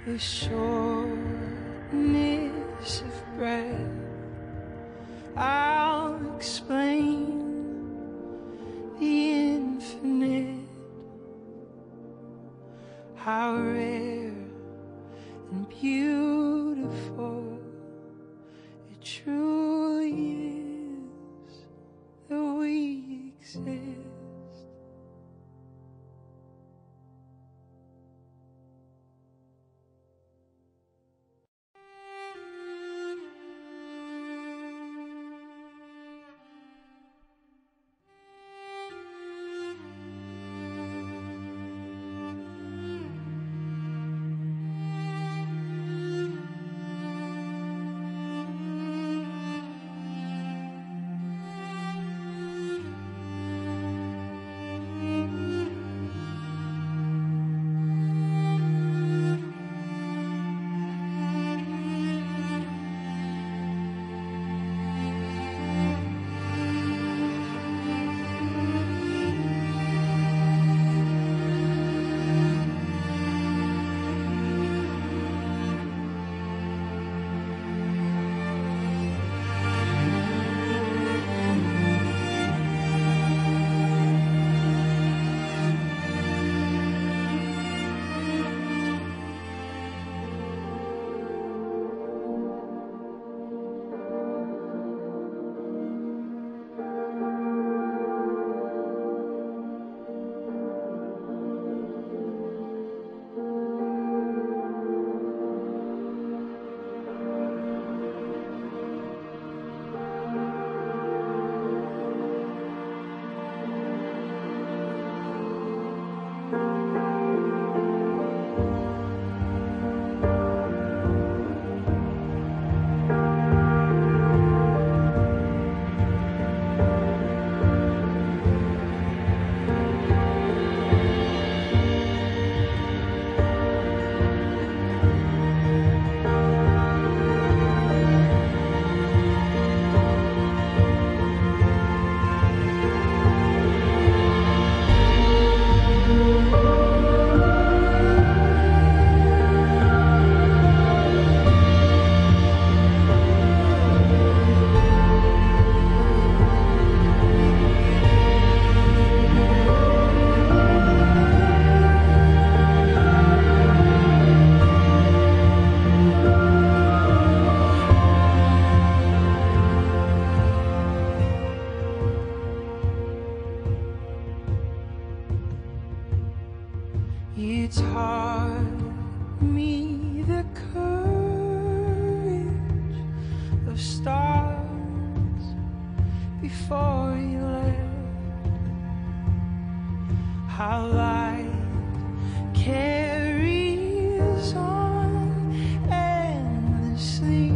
the shortness of breath. I'll explain the infinite, how rare and beautiful it truly is that we exist. You taught me the courage of stars before you left, how light carries on endlessly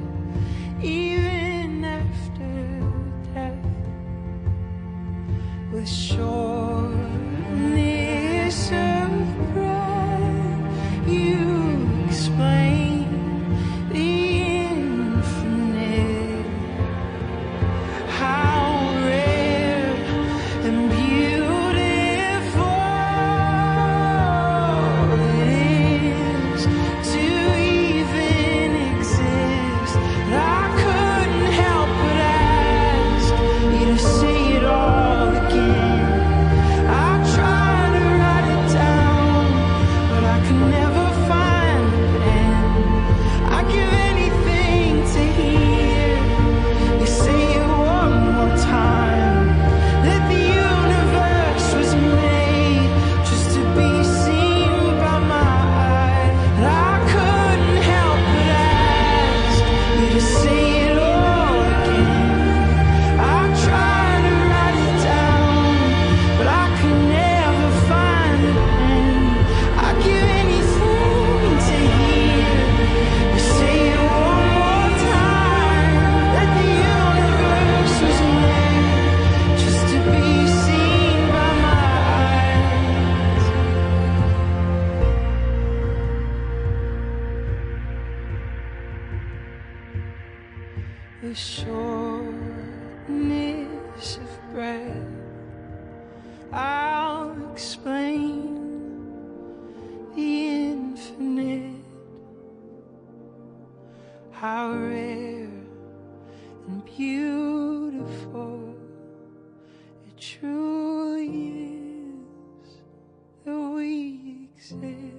even after death, with shortness of breath. You explain the infinite, how rare and beautiful it is to even exist. I couldn't help but ask you to say it all again. I tried to write it down, but I could never find the end. I'd give anything to hear you say it one more time, that the universe was made just to be seen by my eyes. And I couldn't help but ask you to say it all again. I tried to write it down, but I could never find the end. I'd give anything to hear you say it one more time, that the universe was made just to be seen by my eyes. The shortness of breath, I'll explain the infinite, how rare and beautiful it truly is that we exist.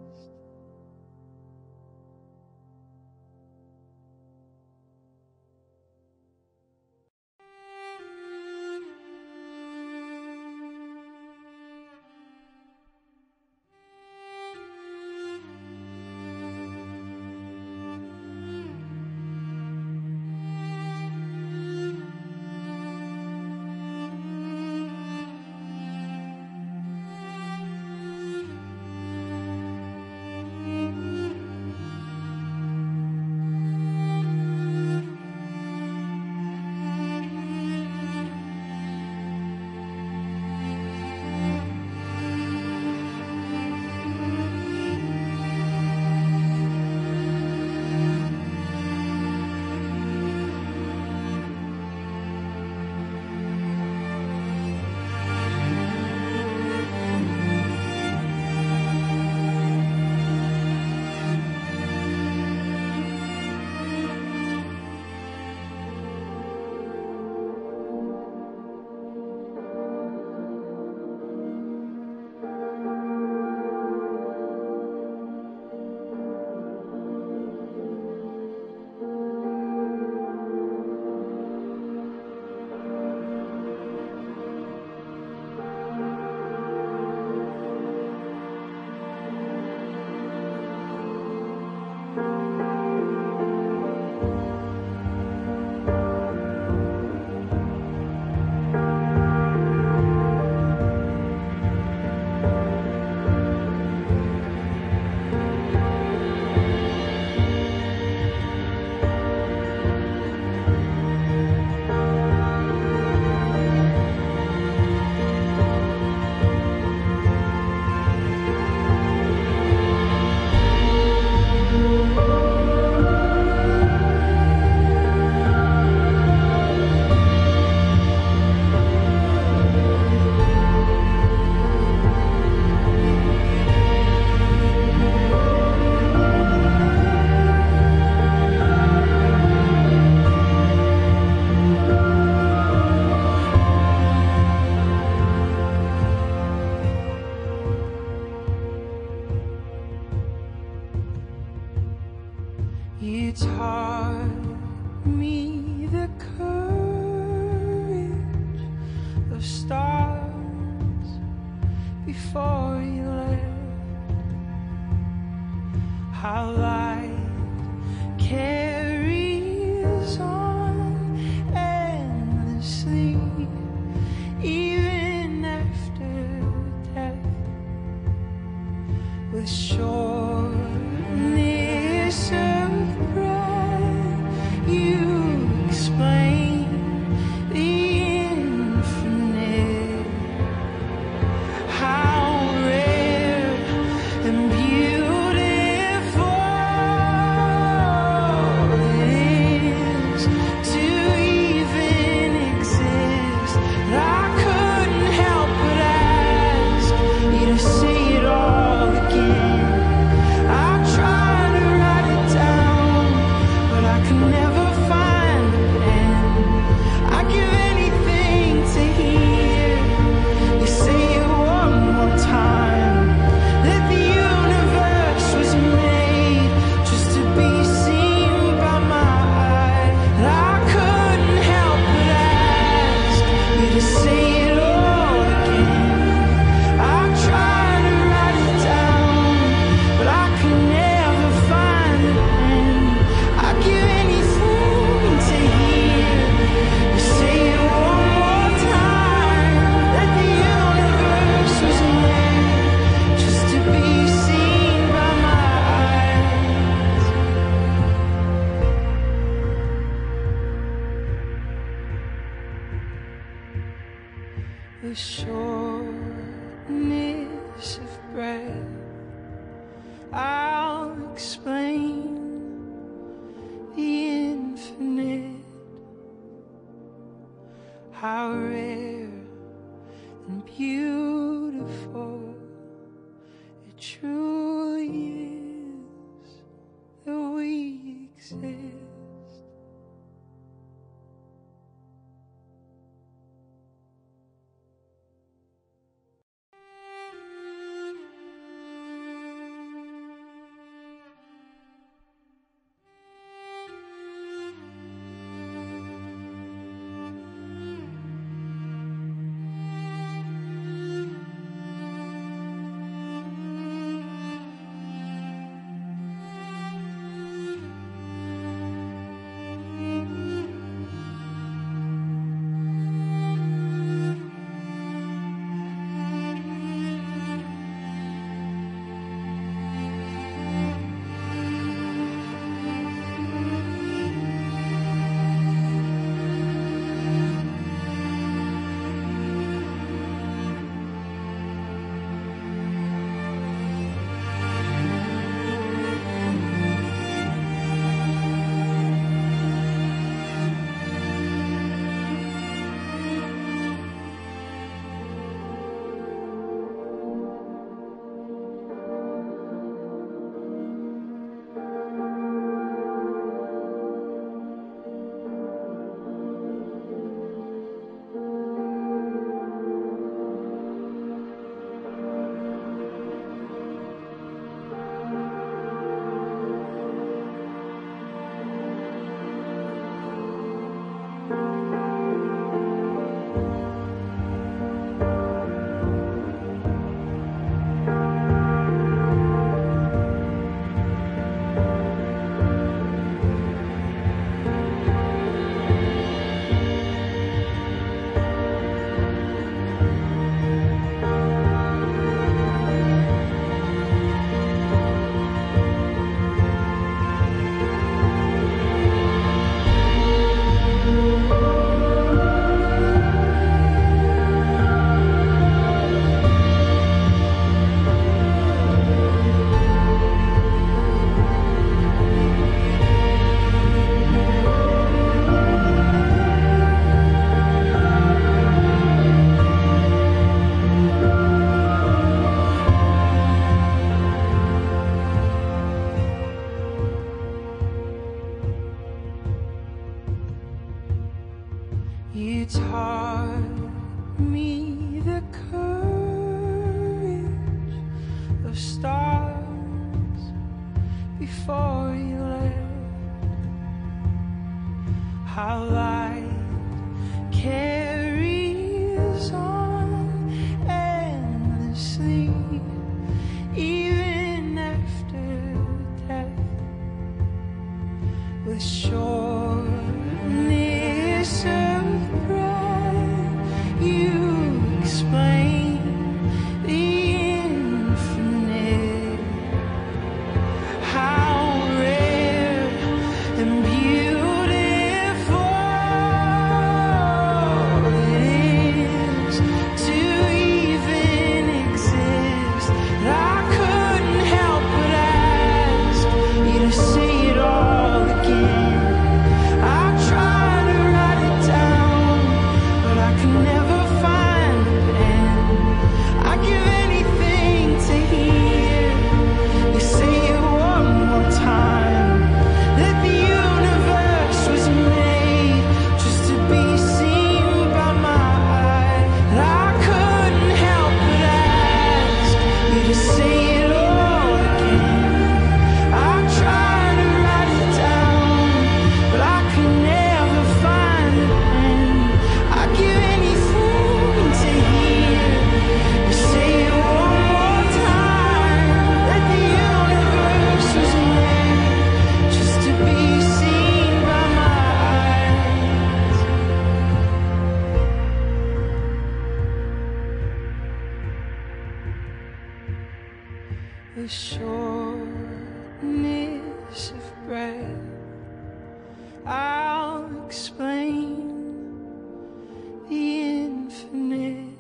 You taught me the courage of stars before you left, how light carries on endlessly, even after death, with sureness of breath. You explain the infinite, how rare and beautiful it is to even exist. I couldn't help but ask you to say it all again. I tried to write it down, but I could never find the pen. I'd give anything to hear you say it one more time, that the universe was made just to be seen by my eye. And I couldn't help but ask you to say it all again. I tried to write it down, but I could never find the pen. I'd give anything to hear you say it one more time, that the universe was made just to be seen by my eyes. The shortness of breath, I'll explain the infinite, how rare and beautiful it truly is that we exist. before you left. How light carries on endlessly, even after death, with shortness of breath. You explain the infinite, how rare and beautiful it is to even exist. I couldn't help but ask you to say it all again. I tried to write it down, but I could never find a pen. I'd give anything to hear you say it one more time, that the universe was made just to be seen by my eyes. And I couldn't help but ask you to say it all again. I tried to write it down, but I could never find a pen. I'd give anything to hear you say it one more time, that the universe was made just to be seen by my eyes. The shortness of breath, I'll explain the infinite,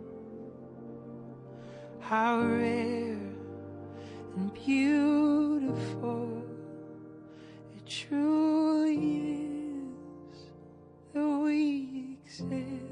how rare and beautiful it truly is that we exist.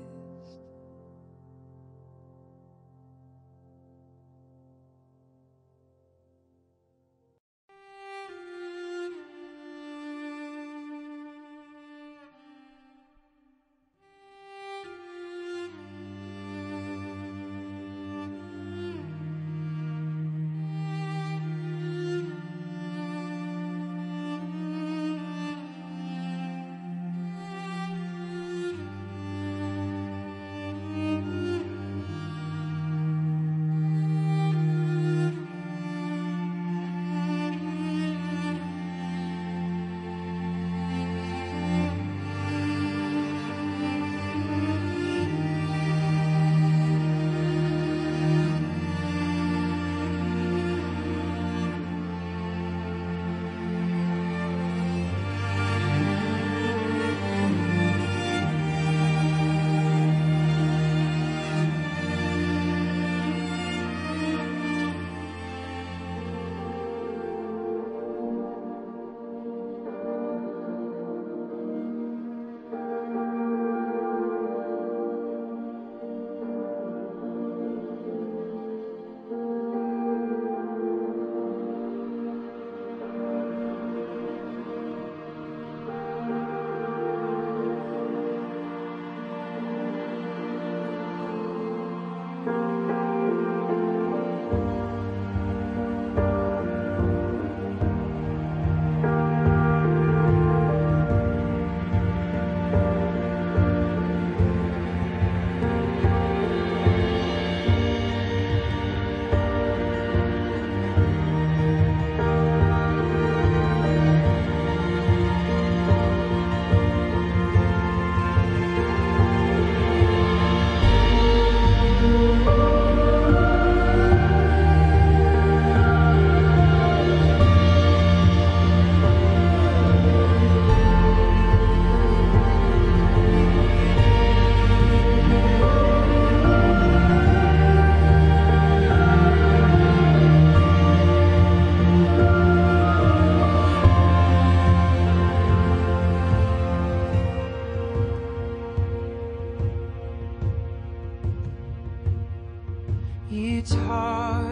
You taught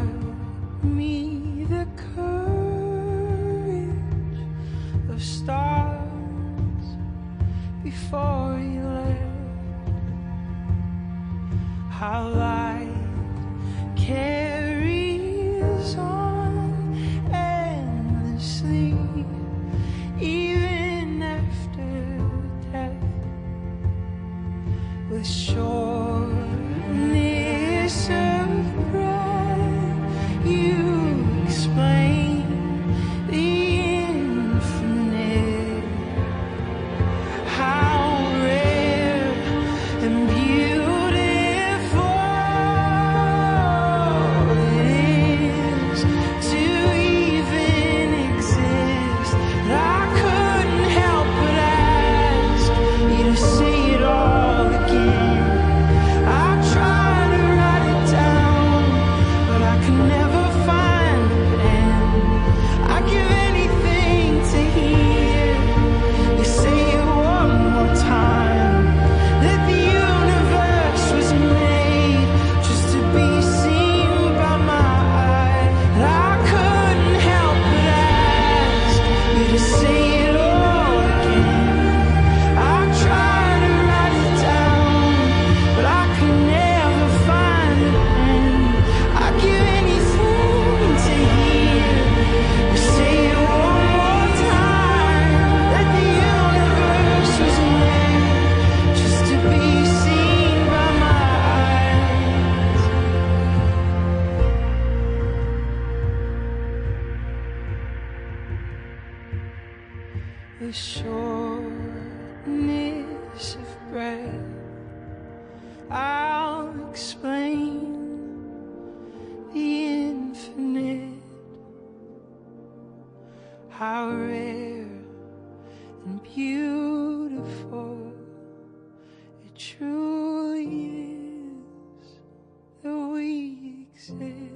me the courage of stars before you left. How light carries on endlessly, the shortness of breath. I'll explain the infinite, how rare and beautiful it truly is that we exist.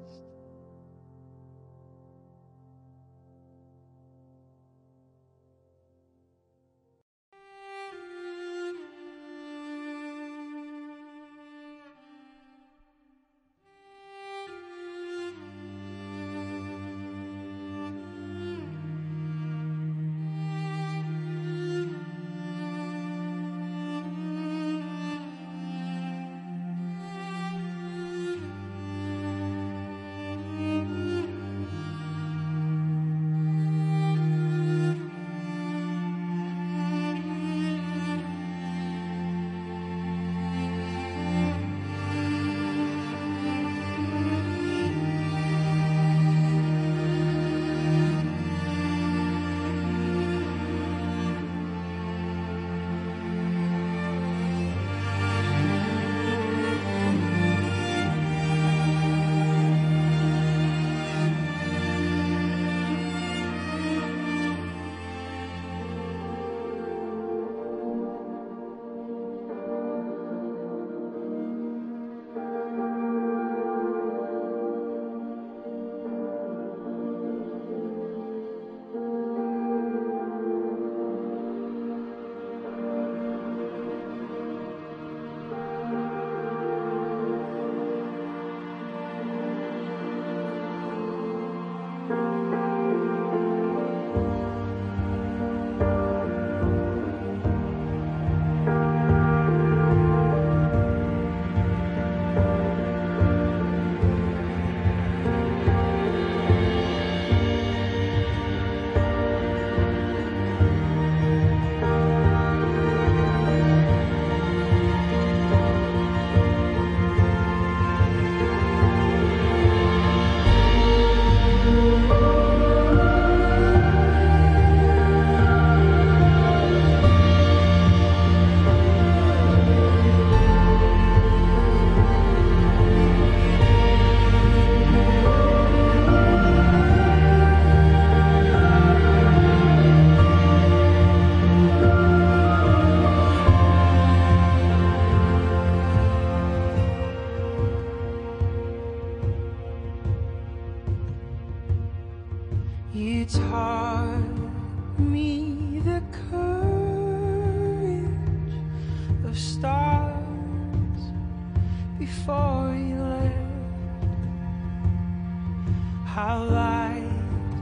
You taught me the courage of stars before you left, how light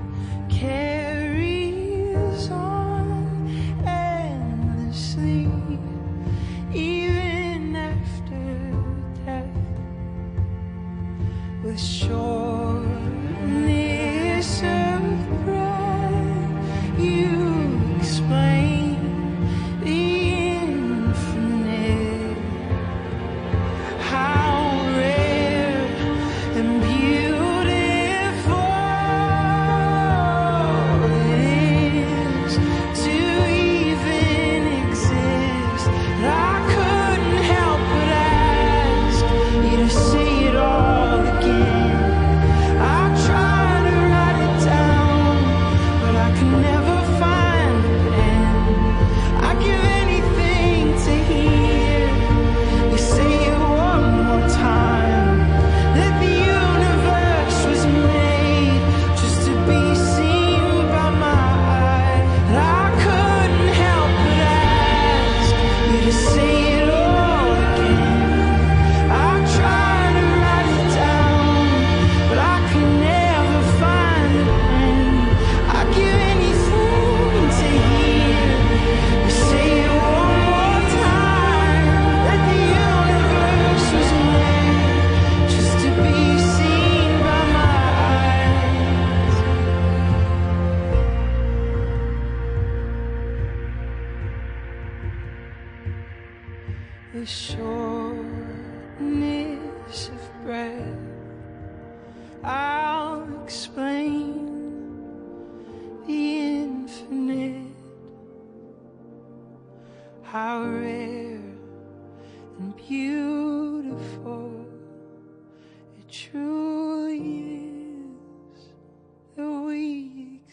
carries on endlessly, even after death, with shortness of breath. You explain the infinite, how rare and beautiful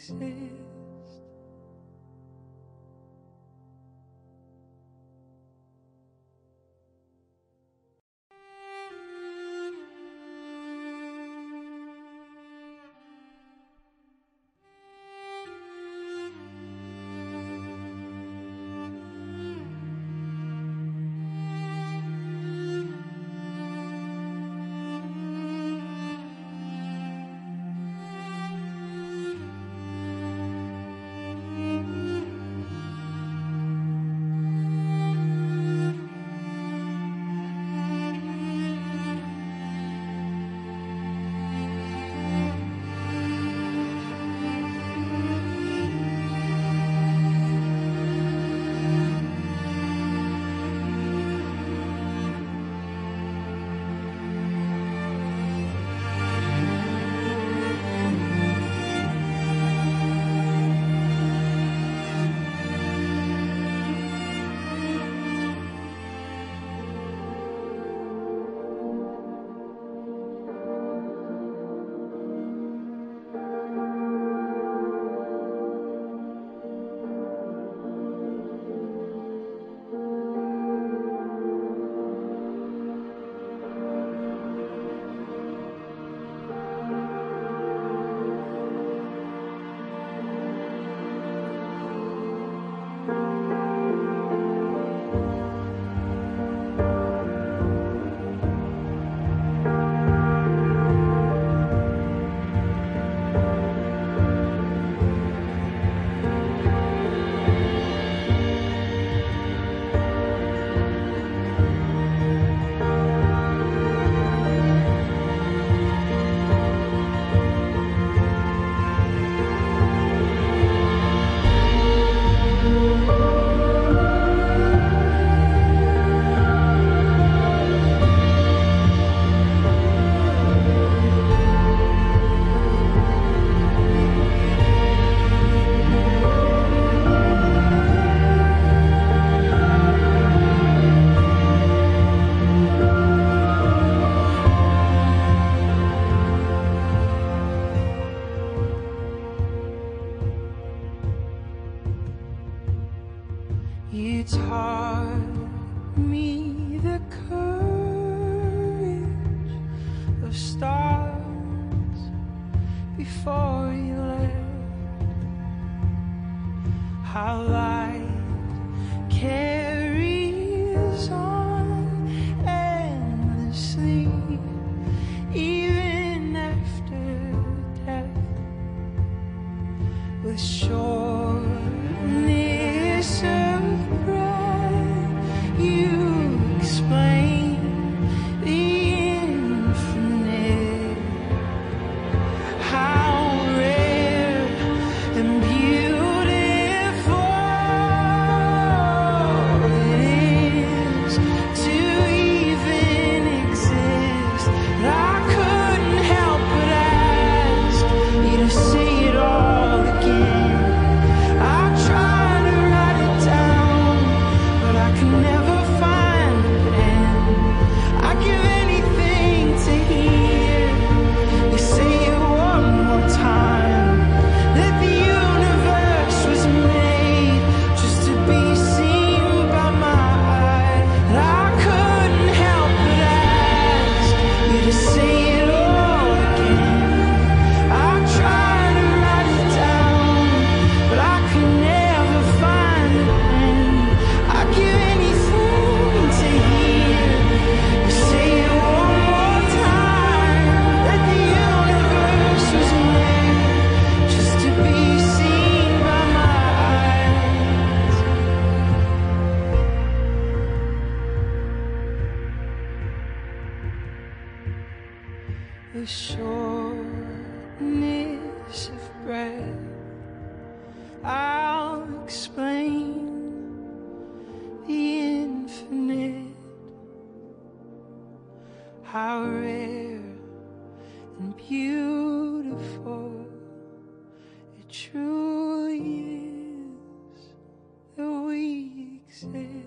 exist. You taught me the courage of stars before you left, how light carries on endlessly, even after death, with sureness of breath. You explain the infinite, how rare and beautiful it is to even exist. And I couldn't help but ask you to say it all again. I tried to write it down, but I could never find the pen. I'd give anything to hear you say it one more time, that the universe was made just to be seen by my eye. And I couldn't help but ask you to say it all again. I tried to write it down, but I could never find the pen. I'd give anything to hear you say it one more time, that the universe was made just to be seen by my eyes. The shortness of breath, I'll explain the infinite, how rare and beautiful it truly is that we exist.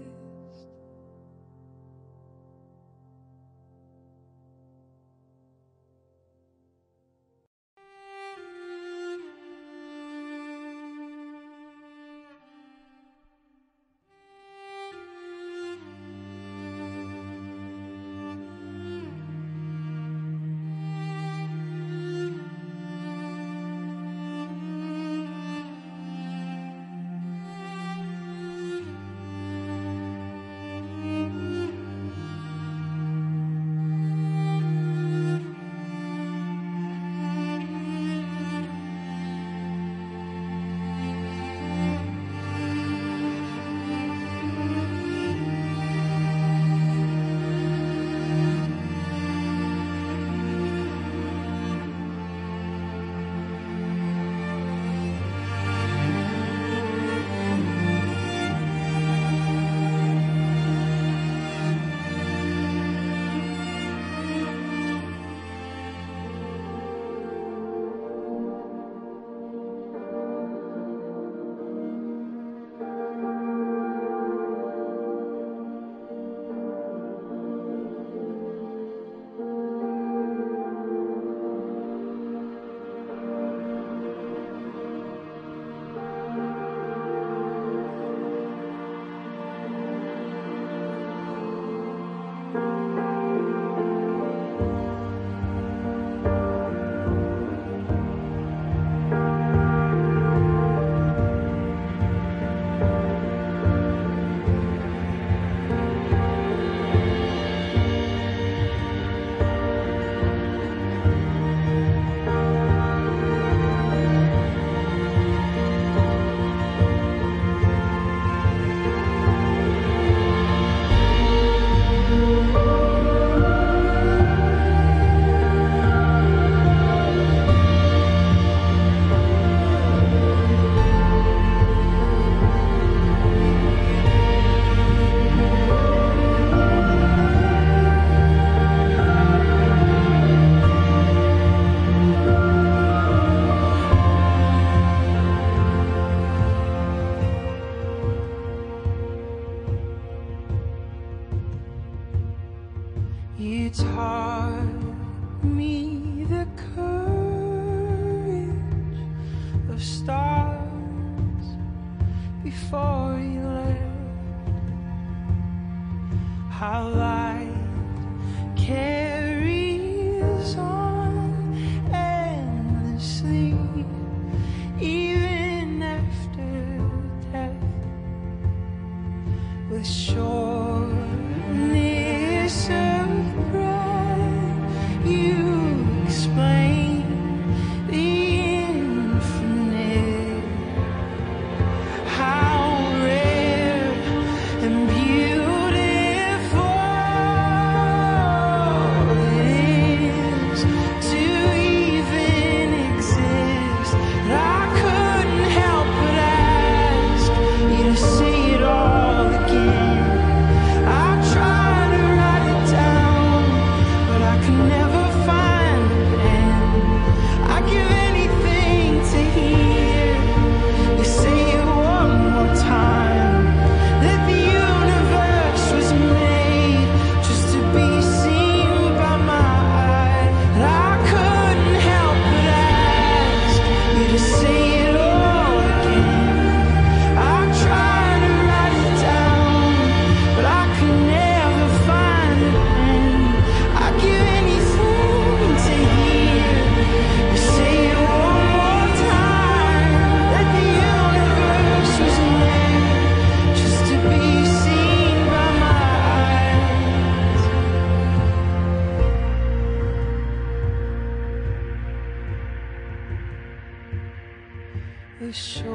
the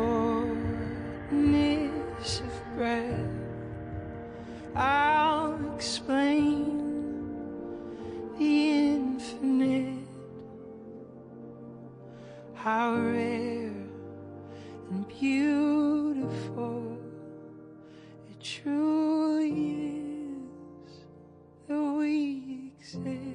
shortness of breath. I'll explain the infinite, how rare and beautiful it truly is that we exist.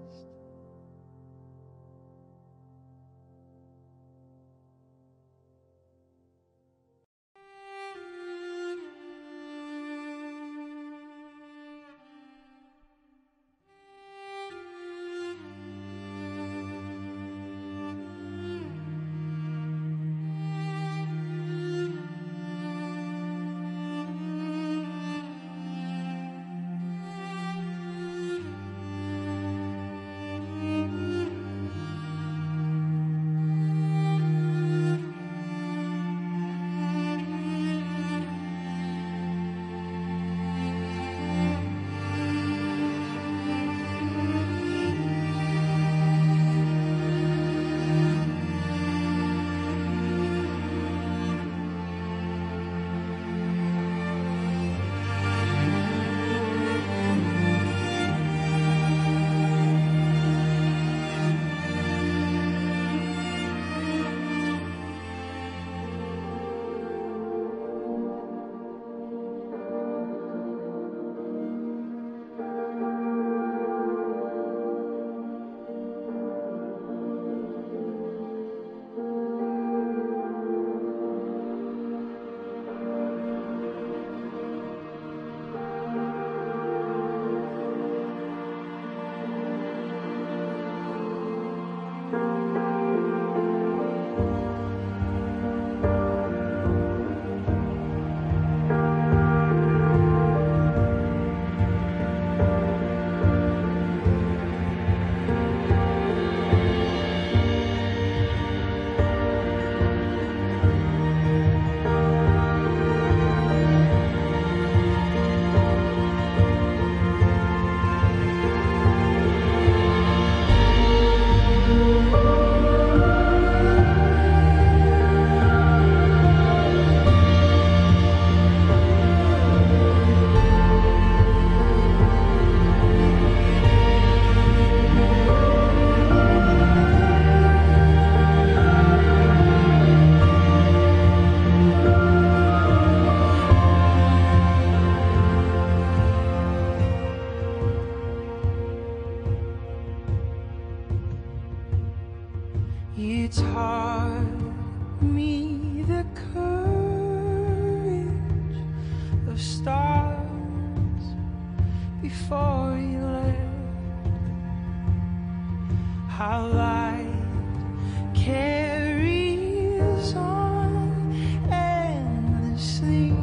You taught me the courage of stars before you left, how light carries on endlessly,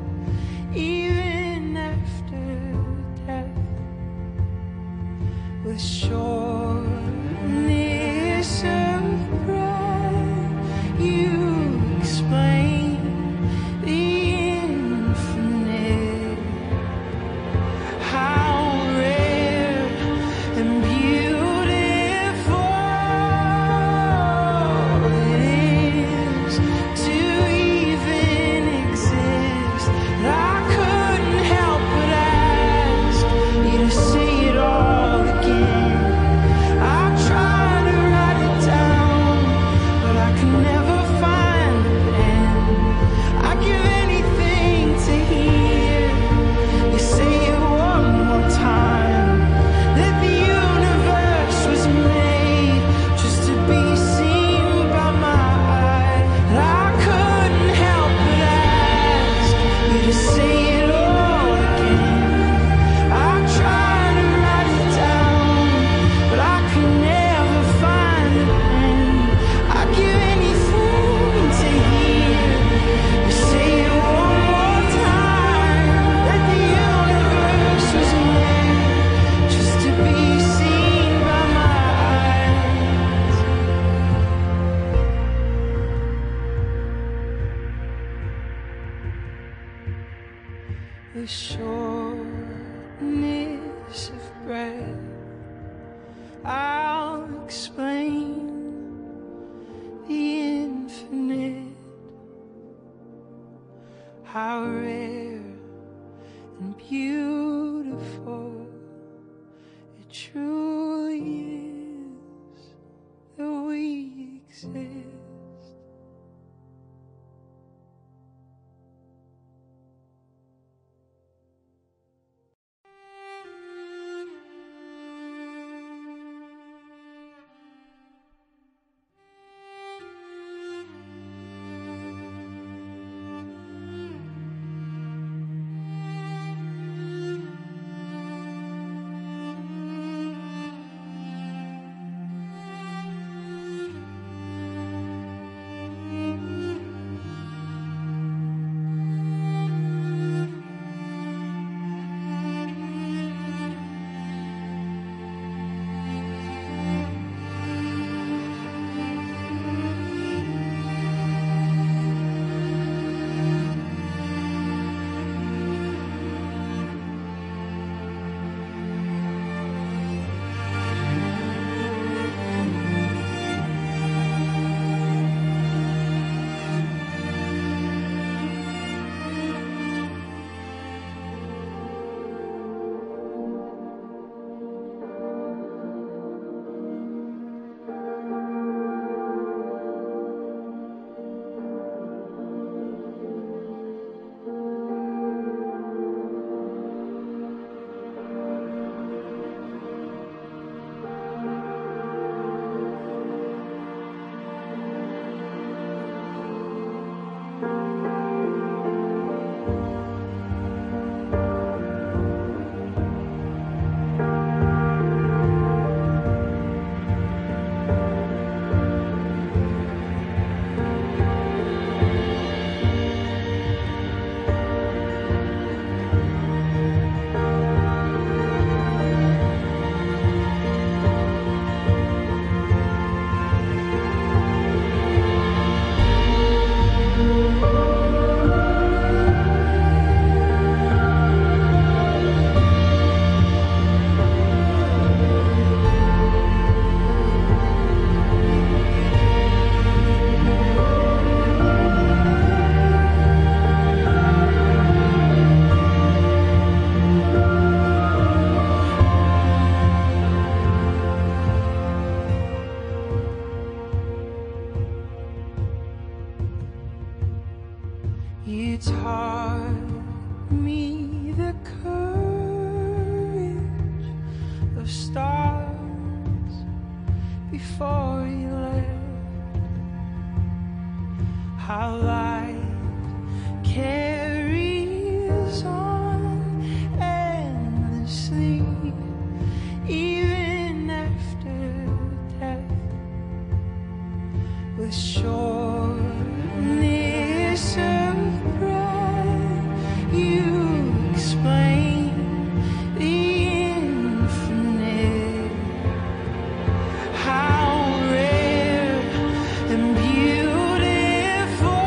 even after death, with shortness of breath. You explain the infinite, how rare and beautiful it is to even exist. I couldn't help but ask you to say it all again. I tried to write it down, but I could never find the pen. I'd give anything to hear you say it one more time, that the universe was made just to be seen by my eye. I couldn't help but ask you to say it all again. I tried to write it down, but I could never find the pen. I'd give anything to hear you say it one more time, that the universe was made just to be seen by my eyes. The shortness of breath, I'll explain the infinite, how rare and beautiful it truly is that we exist. You taught me the courage of stars before you left, how life carries on endlessly, even after death, with sureness of breath. You explain the infinite, how rare and beautiful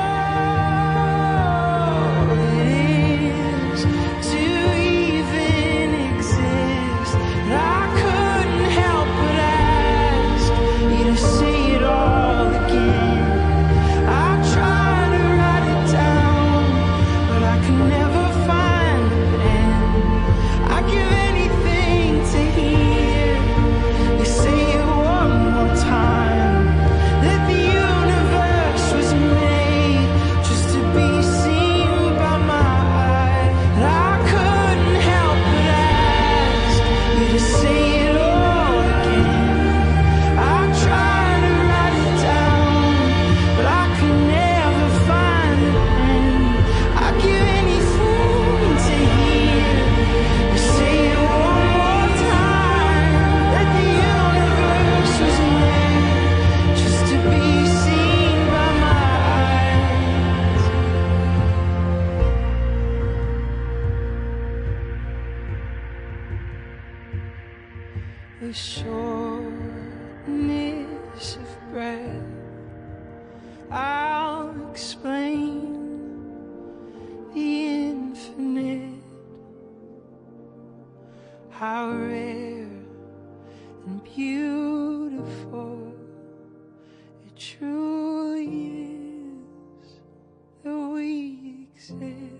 it is to even exist. And I couldn't help but ask you to say it all again. I tried to write it down, but I could never find the pen. I'd give anything to hear you say it one more time, that the universe was made just to be seen by my eyes. And I couldn't help but ask you to say it all again. I tried to write it down, but I could never find the pen. I'd give anything to hear you say it one more time, that the universe was made just to be seen by my eyes. The shortness of breath, I'll explain the infinite, how rare and beautiful it truly is that we exist.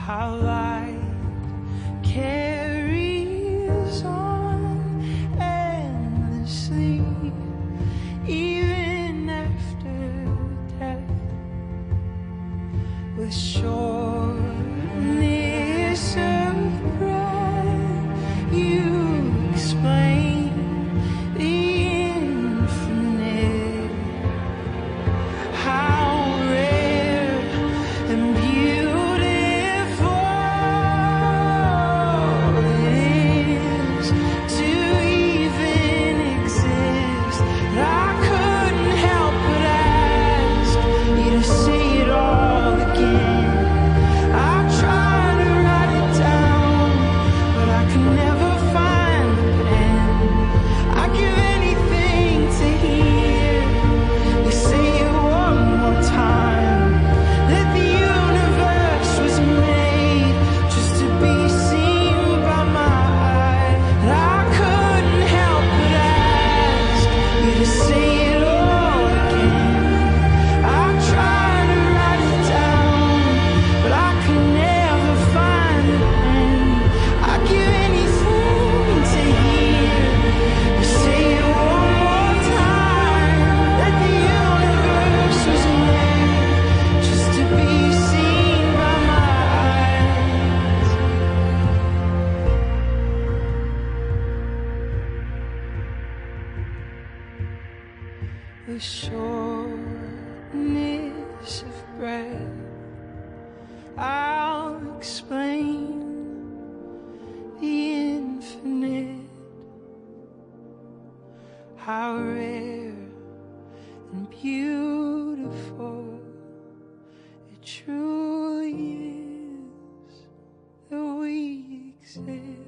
how light carries on endlessly, even after death, with sureness of breath. You explain the infinite, how rare and beautiful it is to even exist. I couldn't help but ask you to say it all again. I tried to write it down, but I could never find the pen. I'd give anything to hear you say it one more time, that the universe was made just to be seen by my eye. And I couldn't help but ask you to say it all again. I tried to write it down, but I could never find the pen. I'd give anything to hear you say it one more time, that the universe was made just to be seen by my eyes. The shortness of breath, I'll explain the infinite, how rare and beautiful it truly is that we exist.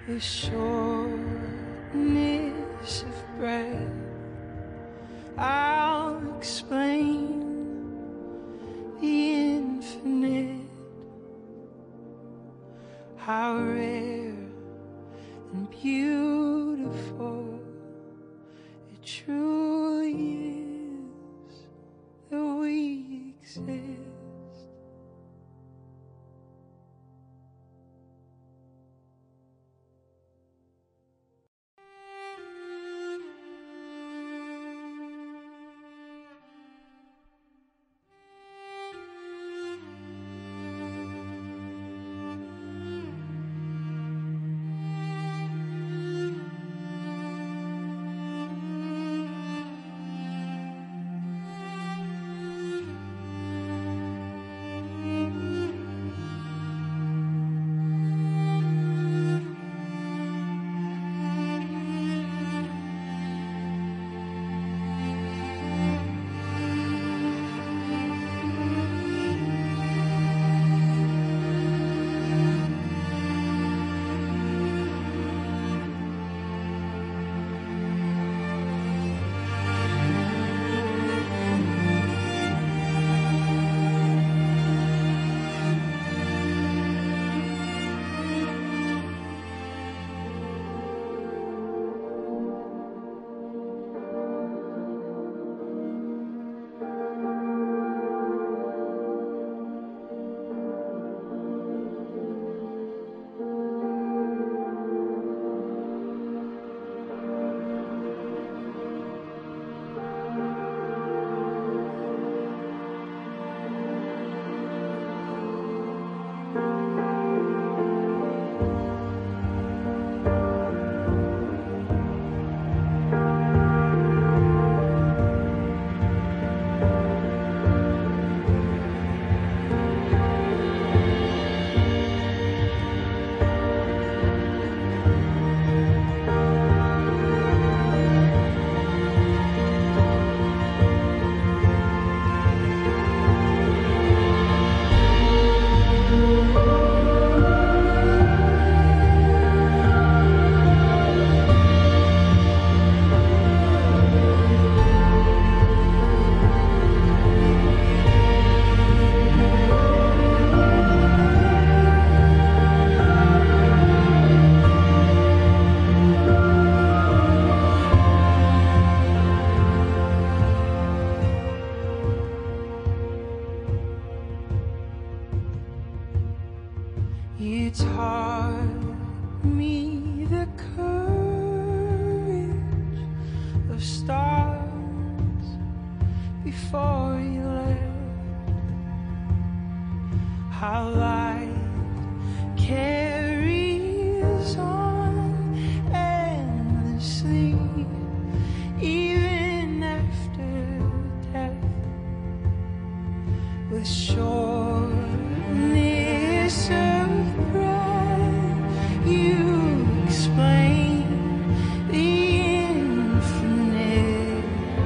the shortness of breath. I'll explain the infinite, how rare and beautiful it truly is that we exist. You taught me the courage of stars before you left, how light carries on endlessly, even after death, with shortness of breath. You explain the infinite,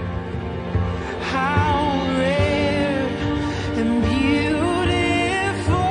how rare and beautiful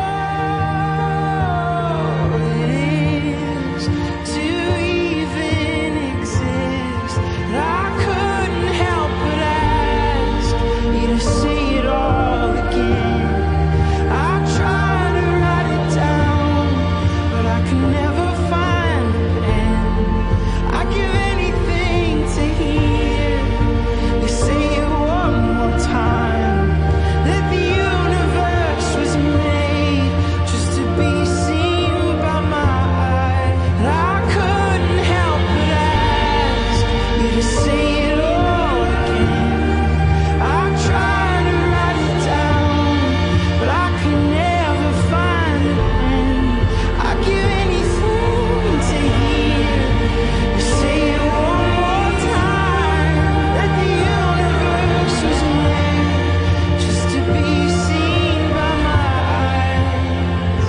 it is to even exist. I couldn't help but ask you to say it all again. I tried to write it down, but I could never find a pen. I'd give anything to hear you say it one more time, that the universe was made just to be seen by my eye. And I couldn't help but ask you to say it all again. I tried to write it down, but I could never find a pen. I'd give anything to hear you say it one more time, that the universe was made just to be seen by my eyes.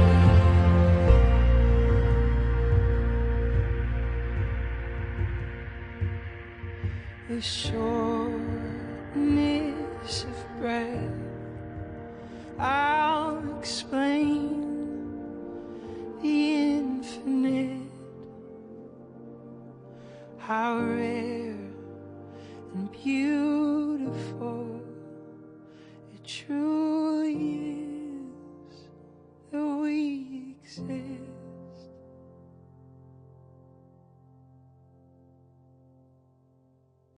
The shortness of breath, I'll explain the infinite, how rare and beautiful it truly